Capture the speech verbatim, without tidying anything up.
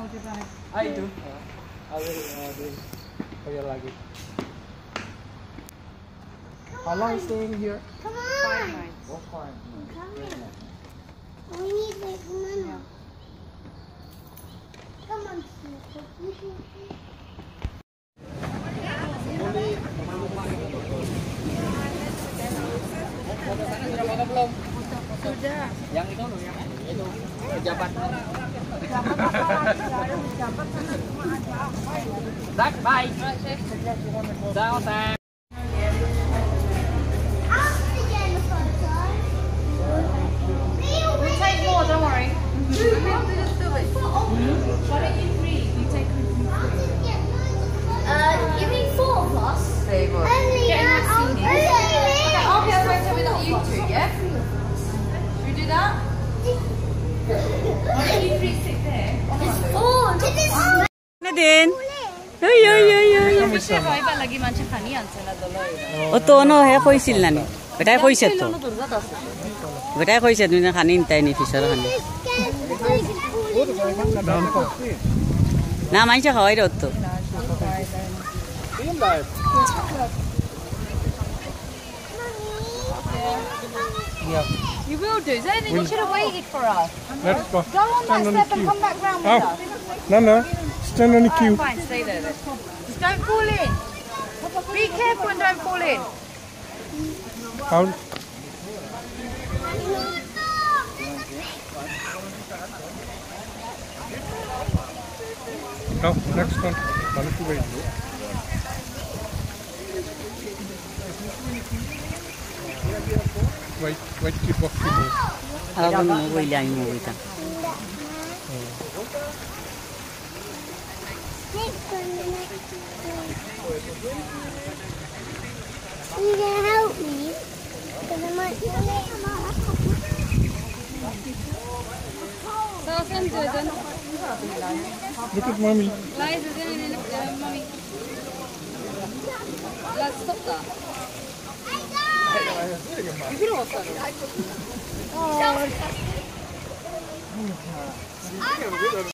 I do. I will uh, do for your luggage. How long are you staying here? Come on. Five nights. Oh, fine. Come here. We need like banana. Come on, belum? Sudah. Yang itu, yang itu pejabat. Zach, bye. Ciao, Sam. We'll take more, don't worry. Why don't you three? You take Uh, give me four of us. Very good. Only Get in that. my seat. Only Okay, I'll be over with you two, yeah? Should we do that? Why don't you three sit there? four. This is Nadine. Oi oi oi oi. Kasi vibe lagi manche khani anse na dolo. ও তো ন হে কইছিল নানি বেটাই কইছে তো বেটাই কইছে তুমি খানি নিতাই নি ফিছৰ খানি না মাইছে খাওয়াই রে তো Yeah. You will do. Then you should have waited for us. Let's go. Go on that Stand on step the and queue. come back round with Oh. us. No, no. Stand on the queue. Fine, stay there then. Just don't fall in. Be careful and don't fall in. How? No, next one. One to wait. Wait, wait, keep off people. আলাদা মো বইলে আমি মো বইতা You can help me because I might be late. Look at mommy. Let's stop that. Oh.